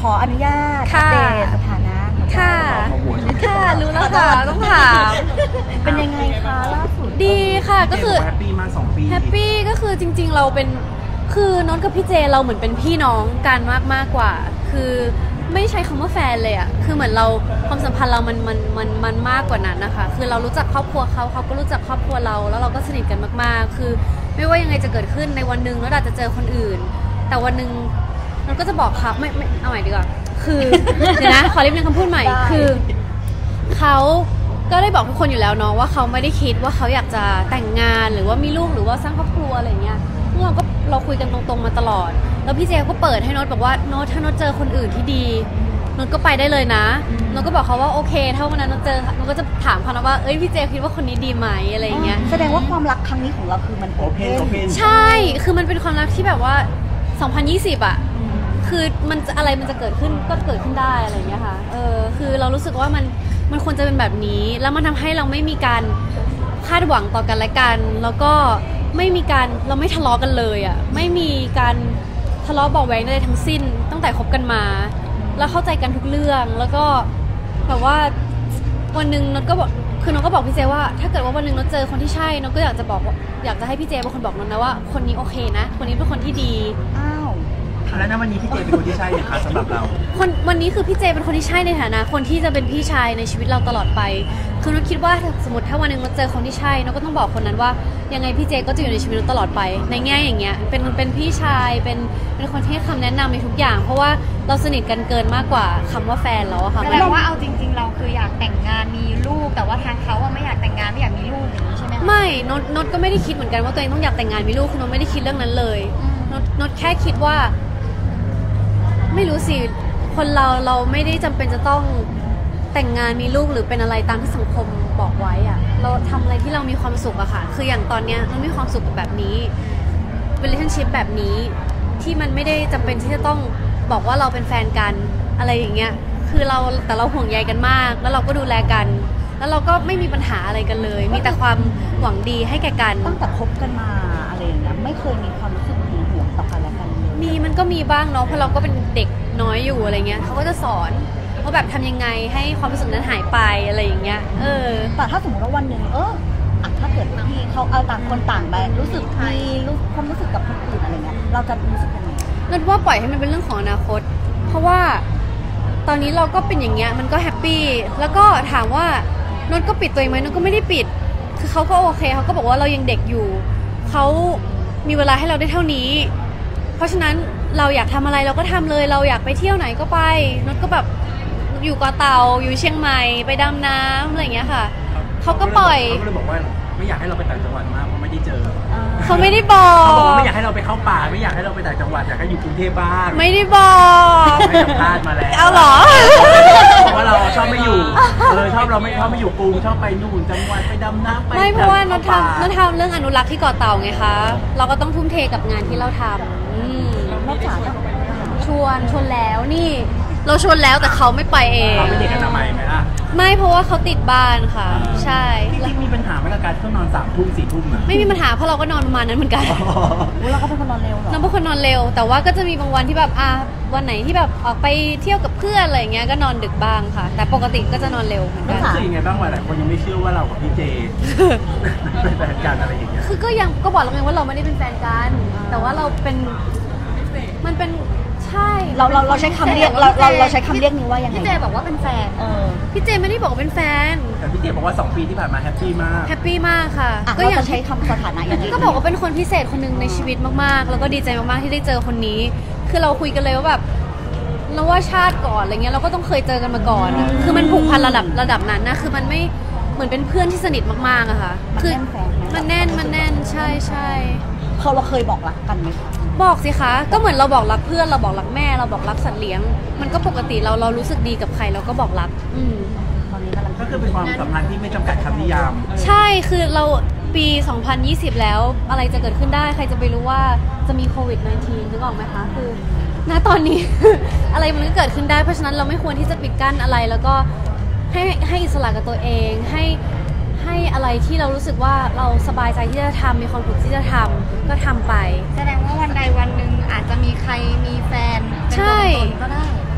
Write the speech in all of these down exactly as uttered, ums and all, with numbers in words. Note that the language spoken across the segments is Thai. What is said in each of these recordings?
ออนุญาตอัปเดตสถานะค่ะค่ะรู้แล้วค่ะต้องถามเป็นยังไงคะล่าสุดดีค่ะก็คือแฮปปี้มาสองปีแฮปปี้ก็คือจริงๆเราเป็นคือน้องกับพี่เจเราเหมือนเป็นพี่น้องกันมากมากกว่าคือไม่ใช้คำว่าแฟนเลยอะคือเหมือนเราความสัมพันธ์เรามันมันมันมันมากกว่านั้นนะคะคือเรารู้จักครอบครัวเขาเขาก็รู้จักครอบครัวเราแล้วเราก็สนิทกันมากๆคือไม่ว่ายังไงจะเกิดขึ้นในวันหนึ่งแล้วอาจจะเจอคนอื่นแต่วันหนึ่งเราก็จะบอกเขาไม่ไม่เอาใหม่ดีกว่าคือเดี๋ยวนะขอรีบเรียนคำพูดใหม่คือเขาก็ได้บอกทุกคนอยู่แล้วเนาะว่าเขาไม่ได้คิดว่าเขาอยากจะแต่งงานหรือว่ามีลูกหรือว่าสร้างครอบครัวอะไรเงี้ยเราก็เราคุยกันตรงๆมาตลอดแล้วพี่เจก็เปิดให้โน้ตบอกว่าโน้ตถ้าโน้ตเจอคนอื่นที่ดีโน้ตก็ไปได้เลยนะโน้ตก็บอกเขาว่าโอเคถ้าวันนั้นโน้ตเจอโน้ตก็จะถามเขานะว่าเอ้ยพี่เจคิดว่าคนนี้ดีไหมอะไรเงี้ยแสดงว่าความรักครั้งนี้ของเราคือมันโอเพนใช่คือมันเป็นความรักที่แบบว่าสองพันยี่สิบอ่ะคือมันจะอะไรมันจะเกิดขึ้นก็เกิดขึ้นได้อะไรเงี้ยค่ะเออคือเรารู้สึกว่ามันมันควรจะเป็นแบบนี้แล้วมันทำให้เราไม่มีการคาดหวังต่อกันและกันแล้วก็ไม่มีการเราไม่ทะเลาะกันเลยอ่ะไม่มีการทะเลาะเบาแหวงใดทั้งสิ้นตั้งแต่คบกันมาแล้วเข้าใจกันทุกเรื่องแล้วก็แบบว่าวันหนึ่งนนก็บอกคือนนก็บอกพี่เจว่าถ้าเกิดว่าวันหนึ่งนนเจอคนที่ใช่นนก็อยากจะบอกอยากจะให้พี่เจเป็นคนบอกนนนะว่าคนนี้โอเคนะคนนี้เป็นคนที่ดีอ้าวแล้วนะวันนี้พี่เจเป็นคนที่ใช่ไหมคะสำหรับเราคนวันนี้คือพี่เจเป็นคนที่ใช่ในฐานะคนที่จะเป็นพี่ชายในชีวิตเราตลอดไปคือนนคิดว่าสมมติถ้าวันหนึ่งนนเจอคนที่ใช่นนก็ต้องบอกคนนั้นว่ายังไงพี่เจก็จะอยู่ในชีวิตนนตลอดไปในแง่อย่างเงี้ยเป็นเป็นพี่ชายเป็นเป็นคนที่ให้คำแนะนำในทุกอย่างเพราะว่าเราสนิทกันเกินมากกว่าคำว่าแฟนแล้วค่ะแปลว่าเอาจริงๆเราคืออยากแต่งงานมีลูกแต่ว่าทางเขาไม่อยากแต่งงานไม่อยากมีลูกอย่างนี้ใช่ไหมไม่นนนนก็ไม่ได้คิดเหมือนกันว่าตัวเองต้องอยากแต่งงานมีลูกคือนนไม่ได้คิดเรื่องนั้นเลยนนนนแค่คิดว่าไม่รู้สิคนเราเราไม่ได้จำเป็นจะต้องแต่งงานมีลูกหรือเป็นอะไรตามที่สังคมบอกไว้อะเราทำอะไรที่เรามีความสุขอะค่ะคืออย่างตอนเนี้ยเรามีความสุขแบบนี้ relationship แบบนี้ที่มันไม่ได้จำเป็นที่จะต้องบอกว่าเราเป็นแฟนกันอะไรอย่างเงี้ยคือเราแต่เราห่วงใยกันมากแล้วเราก็ดูแลกันแล้วเราก็ไม่มีปัญหาอะไรกันเลยมีแต่ความหวังดีให้แก่กันตั้งแต่คบกันมาอะไรอย่างเงี้ยไม่เคยมีความรู้สึกหึงหวงต่อกันและกันมีมันก็มีบ้างเนาะเพราะเราก็เป็นเด็กน้อยอยู่อะไรเงี้ยเขาก็จะสอนว่าแบบทำยังไงให้ความรู้สึกนั้นหายไปอะไรอย่างเงี้ยเออแต่ถ้าสมมติว่าวันหนึ่งเออถ้าเกิดพี่เขาเอาต่างคนต่างไปรู้สึกมีรู้ความรู้สึกกับคนอื่นอะไรเงี้ยเราจะรู้สึกยังไงนั่นว่าปล่อยให้มันเป็นเรื่องของอนาคตเพราะว่าตอนนี้เราก็เป็นอย่างเงี้ยมันก็แฮปปี้แล้วก็ถามว่านนก็ปิดตัวเองไหมนนก็ไม่ได้ปิดคือเขาก็โอเคเขาก็บอกว่าเรายังเด็กอยู่เขามีเวลาให้เราได้เท่านี้เพราะฉะนั้นเราอยากทำอะไรเราก็ทำเลยเราอยากไปเที่ยวไหนก็ไปนนก็แบบอยู่เกาะเต่าอยู่เชียงใหม่ไปดำน้ำอะไรอย่างเงี้ยค่ะเขาก็ปล่อยเขาเลยบอกว่าไม่อยากให้เราไปต่างจังหวัดมากเพราะไม่ได้เจอเขาไม่ได้บอกเขาบอกว่าไม่อยากให้เราไปเข้าป่าไม่อยากให้เราไปต่างจังหวัดอยากให้อยู่กรุงเทพบ้างไม่ได้บอกให้สัมภาษณ์มาแล้วเอาเหรอเพราะว่าเราชอบไม่อยู่เออชอบเราไม่ชอบไม่อยู่กรุงชอบไปนู่นจังหวัดไปดำน้ำไปไม่เพราะว่านนทำนนทำเรื่องอนุรักษ์ที่เกาะเต่าไงคะเราก็ต้องทุ่มเทกับงานที่เราทำนอกจากชวนชวนแล้วนี่เราชวนแล้วแต่เขาไม่ไปเองเขาไม่เด็กกันทำไมไหมล่ะไม่เพราะว่าเขาติดบ้านค่ะใช่จริงๆมีปัญหาไหมกับการเข้านอนสามทุ่มสี่ทุ่มอะไม่มีปัญหาเพราะเราก็นอนประมาณนั้นเหมือนกันเราก็เป็นคนนอนเร็วเหรอเราเป็นคนนอนเร็วแต่ว่าก็จะมีบางวันที่แบบอ่ะวันไหนที่แบบออกไปเที่ยวกับเพื่อนอะไรอย่างเงี้ยก็นอนดึกบ้างค่ะแต่ปกติก็จะนอนเร็วเหมือนกันรู้สึกยังไงบ้างวะหลายคนยังไม่เชื่อว่าเรากับพี่เจเป็นแฟนกันอะไรอย่างเงี้ยคือก็ยังก็บอกแล้วไงว่าเราไม่ได้เป็นแฟนกันแต่ว่าเราเป็นมันเป็นใช่เราเราเราใช้คำเรียกเราเราเราใช้คำเรียกนี้ว่ายังไงพี่เจบอกว่าเป็นแฟนเออพี่เจไม่ได้บอกว่าเป็นแฟนแต่พี่เจบอกว่าสองปีที่ผ่านมาแฮปปี้มากแฮปปี้มากค่ะก็อยากใช้คำสถานะอย่างนี้ก็บอกว่าเป็นคนพิเศษคนหนึ่งในชีวิตมากๆแล้วก็ดีใจมากๆที่ได้เจอคนนี้คือเราคุยกันเลยว่าแบบเราว่าชาติก่อนอะไรเงี้ยเราก็ต้องเคยเจอกันมาก่อนคือมันผูกพันระดับระดับนั้นนะคือมันไม่เหมือนเป็นเพื่อนที่สนิทมากๆอะค่ะคือมันแน่นมันแน่นใช่ใช่เขาเราเคยบอกรักกันไหมคะบอกสิคะก็เหมือนเราบอกรักเพื่อนเราบอกรักแม่เราบอกรักสัตว์เลี้ยงมันก็ปกติเราเรารู้สึกดีกับใครเราก็บอกรักอืมตอนนี้กำลังก็คือเป็นความสัมพันธ์ที่ไม่จำกัดคำนิยามใช่คือเราปีสองพันยี่สิบแล้วอะไรจะเกิดขึ้นได้ใครจะไปรู้ว่าจะมีโควิด สิบเก้า นึกออกไหมคะคือณตอนนี้ อะไรมันก็เกิดขึ้นได้เพราะฉะนั้นเราไม่ควรที่จะปิดกั้นอะไรแล้วก็ให้ให้อิสระกับตัวเองให้ให้อะไรที่เรารู้สึกว่าเราสบายใจที่จะทำมีความสุขที่จะทำก็ทำไปแสดงว่าวันใดวันหนึ่งอาจจะมีใครมีแฟนเป็นตัวตนก็ได้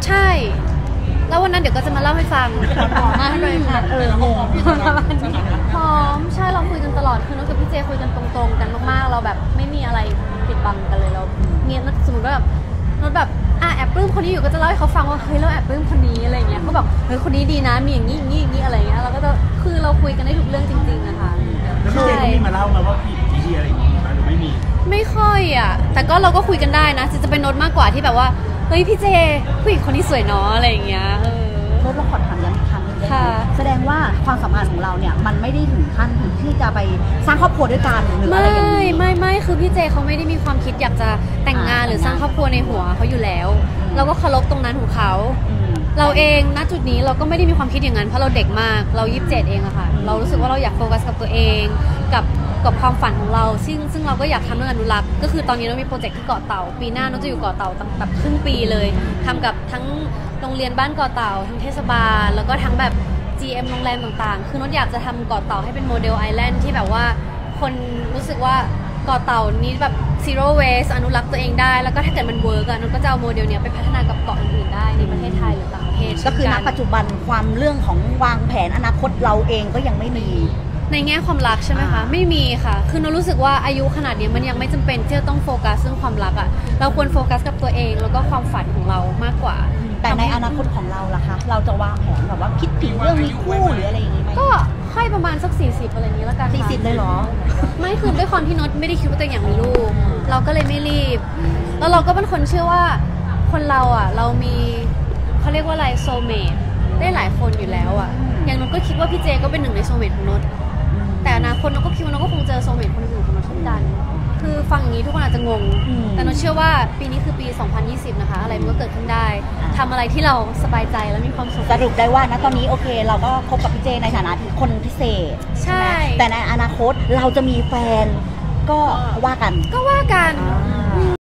ใช่ แล้ววันนั้นเดี๋ยวก็จะมาเล่าให้ฟังพร้อมมากเลยค่ะเอองงพร้อมใช่เราคุยกันตลอดคือน้องกับพี่เจคุยกันตรงๆกันมากๆเราแบบไม่มีอะไรปิดบังกันเลยเราเนียนสมมติว่าแบบนนแบบอ่ะแอบปลื้มคนนี้อยู่ก็จะเล่าให้เขาฟังว่าเฮ้ยเราแอบปลื้มคนนี้อะไรเงี้ยเขาบอกเฮ้ยคนนี้ดีนะมีอย่างนี้อย่างนี้อย่างนี้อะไรเงี้ยเราก็จะคือเราคุยกันได้ทุกเรื่องจริงๆนะคะแล้วพี่เจเขามีมาเล่ามาว่าพี่พี่อะไรอย่างงี้ไหมหรือไม่มีไม่ค่อยอ่ะแต่ก็เราก็คุยกันได้นะจะเป็นโน้ตมากกว่าที่แบบว่าเฮ้ยพี่เจผู้หญิงคนนี้สวยเนาะอะไรอย่างเงี้ยเออโน้ตเราขอถามย้ำอีกครั้งหนึงได้ไหมค่ะแสดงว่าความสัมพันธ์ของเราเนี่ยมันไม่ได้ถึงขั้นถึงที่จะไปสร้างครอบครัวด้วยกันหรืออะไรไม่อย่างนี้ไม่ไม่คือพี่เจเขาไม่ได้มีความคิดอยากจะแต่งงานอ่าหรือสร้างครอบครัวในหัวเขาอยู่แล้ว เราก็เคารพตรงนั้นของเขาอืมเราเองณจุดนี้เราก็ไม่ได้มีความคิดอย่างนั้นเพราะเราเด็กมากเรายี่สิบเจ็ดเองอะค่ะเรารู้สึกว่าเราอยากโฟกัสกับตัวเองกับกับความฝันของเราซึ่งซึ่งเราก็อยากทำเรื่องอนุรักษ์ก็คือตอนนี้เรามีโปรเจกต์ที่เกาะเต่าปีหน้าเราจะอยู่เกาะเต่าตั้งแบบครึ่งปีเลยทำกับทั้งโรงเรียนบ้านเกาะเต่าทั้งเทศบาลแล้วก็ทั้งแบบ จี เอ็ม โรงแรมต่างๆ คือนดอยากจะทำเกาะเต่าให้เป็นโมเดลไอแลนด์ที่แบบว่าคนรู้สึกว่าเกาะเต่านี้แบบ zero waste อนุรักษ์ตัวเองได้แล้วก็ถ้าเกิดมันเวิร์กอะนดก็จะเอาโมเดลเนี้ยไปพัฒนากับเกาะอื่นๆได้ในประเทศไทยหรือต่างประเทศก็คือณเช่นปัจจุบันความเรื่องของวางแผนอนาคตเราเองก็ยังไม่มีในแง่ความรักใช่ไหมคะอ่าไม่มีค่ะ คือนดรู้สึกว่าอายุขนาดเนี้ยมันยังไม่จำเป็นที่จะต้องโฟกัสเรื่องความรักอะเราควรโฟกัสกับตัวเองแล้วก็ความฝันของเรามากกว่าแต่ในอนาคตของเราล่ะคะ เราจะวางแผนแบบว่าคิดถึงเรื่องมีคู่หรืออะไรอย่างนี้ไหมก็ค่อยประมาณสักสี่สิบอะไรอย่างนี้แล้วกันค่ะสี่สิบเลยเหรอไม่คือด้วยความที่นดไม่ได้คิดว่าตัวเองอยากมีลูก เราก็เลยไม่รีบ แล้วเราก็เป็นคนเชื่อว่าคนเราอ่ะเรามีเขาเรียกว่าอะไรโซเมตได้หลายคนอยู่แล้วอ่ะอย่างนดก็คิดว่าพี่เจก็เป็นหนึ่งในโซเมตของนดแต่อนาคตนดก็คิดว่านดก็คงเจอโซเมตคนอื่นของนดเช่นกันคือฟังอย่างนี้ทุกคนอาจจะงงอืมแต่นดเชื่อว่าปีนี้คือปี สองพันยี่สิบ นะคะอะไรมันก็เกิดขึ้นได้ทำอะไรที่เราสบายใจและมีความสุขสรุปได้ว่าณตอนนี้โอเค เราก็คบกับพี่เจในฐานะคนพิเศษใช่ไหมแต่ในอนาคตเราจะมีแฟนก็ว่ากันก็ว่ากันอ่า